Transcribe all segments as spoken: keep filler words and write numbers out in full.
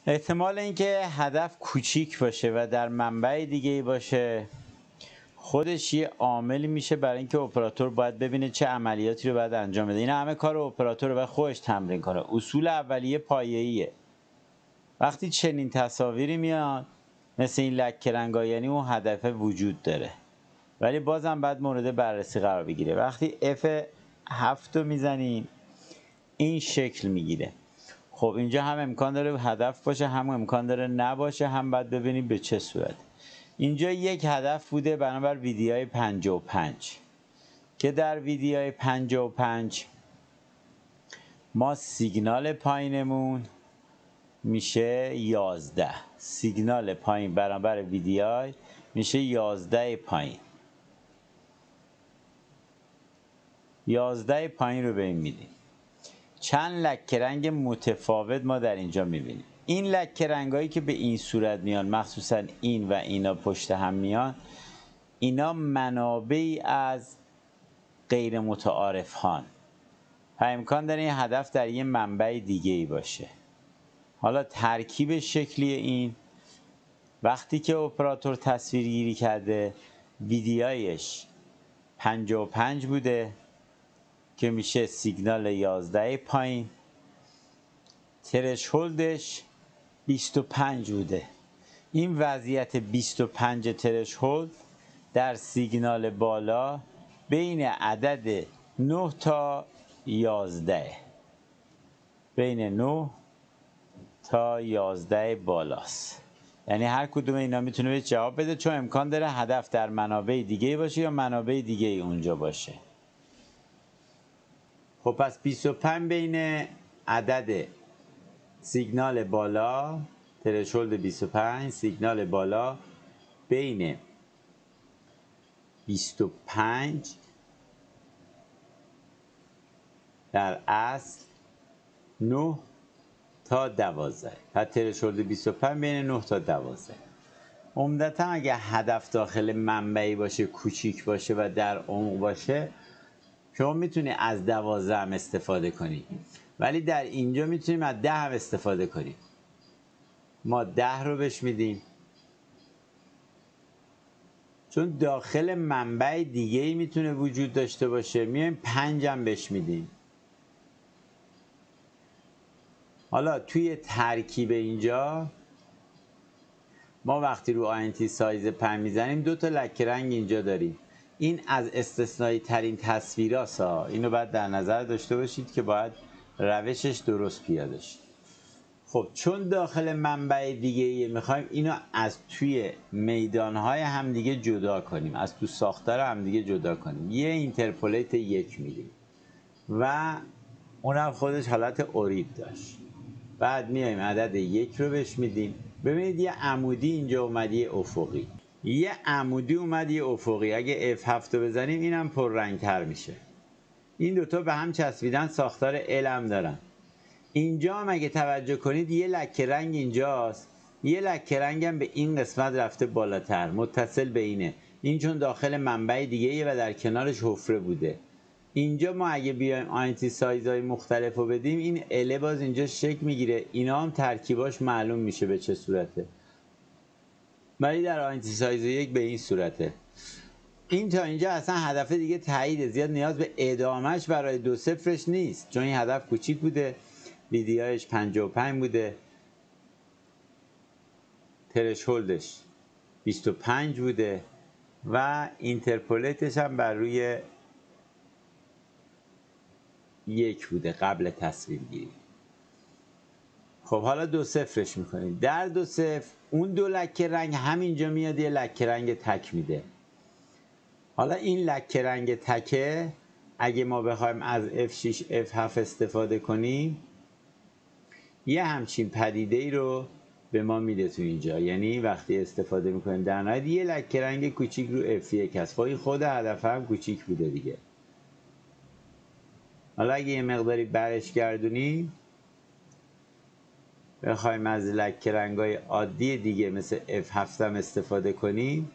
احتمال اینکه هدف کوچیک باشه و در منبع دیگه ای باشه خودش یه عاملی میشه برای اینکه اپراتور باید ببینه چه عملیاتی رو باید انجام بده. این همه کار اپراتور رو باید خودش تمرین کنه. اصول اولیه پایه‌ایه. وقتی چنین تصاویری میاد مثل این لکه رنگا، یعنی اون هدف وجود داره، ولی بازم باید مورد بررسی قرار بگیره. وقتی اف هفت رو میزنیم این شکل میگیره. خب اینجا هم امکان داره هدف باشه، هم امکان داره نباشه، هم باید ببینیم به چه صورت. اینجا یک هدف بوده بنابر ویدیوهای پنجاه و پنج که در ویدیوهای پنجاه و پنج ما سیگنال پایینمون میشه یازده. سیگنال پایین برابر ویدیوهای میشه یازده پایین. یازده پایین رو به این میدیم. چند لکه رنگ متفاوت ما در اینجا میبینیم. این لکه رنگ هایی که به این صورت میان، مخصوصا این و اینا پشت هم میان، اینا منابعی از غیر متعارف هان و امکان داره این هدف در یه منبع دیگه ای باشه. حالا ترکیب شکلی این وقتی که اپراتور تصویر گیری کرده ویدیویش پنجاه و پنج بوده که میشه سیگنال یازده پایین، ترشهولدش بیست و پنج بوده. این وضعیت بیست و پنج ترشهولد در سیگنال بالا بین عدد نه تا یازده، بین نه تا یازده بالاست. یعنی هر کدوم اینا میتونه به جواب بده، چون امکان داره هدف در منابع دیگه باشه یا منابع دیگه اونجا باشه. خب پس بیست و پنج بین عدد سیگنال بالا، ترشولد بیست و پنج، سیگنال بالا بین بیست و پنج در اصل نه تا دوازده. پس ترشولد بیست و پنج بین نه تا دوازده. عمدتا اگه هدف داخل منبعی باشه، کوچیک باشه و در عمق باشه، شما میتونی از دوازده هم استفاده کنی، ولی در اینجا میتونیم از ده هم استفاده کنیم. ما ده رو بهش میدیم چون داخل منبع دیگه ای میتونه وجود داشته باشه، میایم پنج هم بهش میدیم. حالا توی ترکیب اینجا ما وقتی رو آینتی سایز پنج میزنیم دو تا لکه رنگ اینجا داریم. این از استثنایی ترین تصویراست ها، اینو باید در نظر داشته باشید که باید روشش درست پیاده شه. خب چون داخل منبع دیگه ایه میخوایم اینو از توی میدانهای همدیگه جدا کنیم، از تو ساختار همدیگه جدا کنیم. یه اینترپولیت یک میدیم و اونم خودش حالت اوریب داشت. بعد میایم عدد یک رو بهش میدیم. ببینید یه عمودی اینجا اومد، یه افقی. یه عمودی اومد یه افقی. اگه اف هفت رو بزنیم اینم پررنگ‌تر میشه. این دوتا به هم چسبیدن، ساختار ال هم دارن. اینجا هم اگه توجه کنید یه لکه رنگ اینجاست، یه لکه رنگ هم به این قسمت رفته بالاتر، متصل به اینه. این چون داخل منبع دیگه ایه و در کنارش حفره بوده. اینجا ما اگه بیایم آینتی سایزهای مختلف رو بدیم این اله باز اینجا شکل میگیره، اینا هم ترکیباش معلوم میشه به چه صورته، ولی در آینتی سایز یک به این صورته. این تا اینجا اصلا هدف دیگه تاییده، زیاد نیاز به ادامهش برای دو صفرش نیست چون این هدف کوچیک بوده، ویدیوهش پنجاه و پنج بوده، ترشهولدش بیست و پنج بوده و اینترپولیتش هم بر روی یک بوده قبل تصویر گیری. خب حالا دو صفرش میکنیم. در دو صفر اون دو لکه رنگ همینجا میاد یه لکه رنگ تک میده. حالا این لکه رنگ تکه اگه ما بخوایم از اف شش اف هفت استفاده کنیم یه همچین پدیده ای رو به ما میده تو اینجا. یعنی وقتی استفاده میکنیم در نهایت یه لکه رنگ کوچیک رو اف یک هست. خب خود هدف هم کوچیک بوده دیگه. حالا اگه یه مقداری برش گردونیم بخوایم از لکه رنگای عادی دیگه مثل اف هفت هم استفاده کنیم،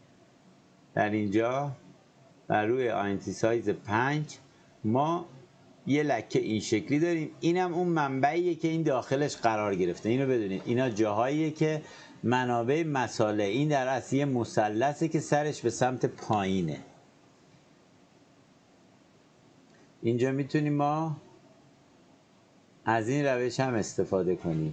در اینجا بر روی آینتی سایز پنج ما یه لکه این شکلی داریم، اینم اون منبعیه که این داخلش قرار گرفته. اینو بدونید اینا جاهاییه که منابع مساله، این در اصل یه مثلثه که سرش به سمت پایینه. اینجا میتونیم ما از این روش هم استفاده کنیم.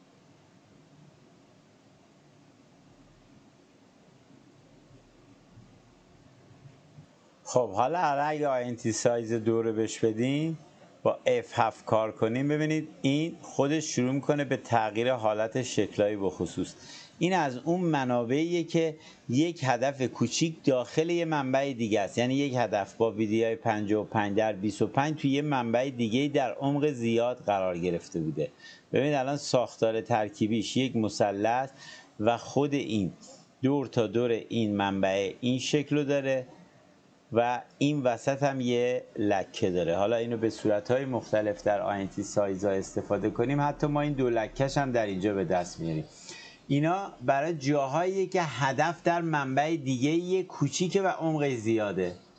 خب حالا اگه آینتی سایز دو رو بهش بدیم، با اف هفت کار کنیم، ببینید این خودش شروع میکنه به تغییر حالت شکلایی بخصوص. این از اون منابعیه که یک هدف کوچیک داخل یه منبع دیگه است. یعنی یک هدف با ویدیوهای پنجاه و پنج در بیست و پنج توی یه منبع دیگه در عمق زیاد قرار گرفته بوده. ببینید الان ساختار ترکیبیش یک مثلث و خود این دور تا دور این منبع این شکل داره و این وسط هم یه لکه داره. حالا اینو به صورت‌های مختلف در آینتی سایزها استفاده کنیم، حتی ما این دو لکه‌ش هم در اینجا به دست میاریم. اینا برای جاهایی که هدف در منبع دیگه یه کوچیکه و عمق زیاده.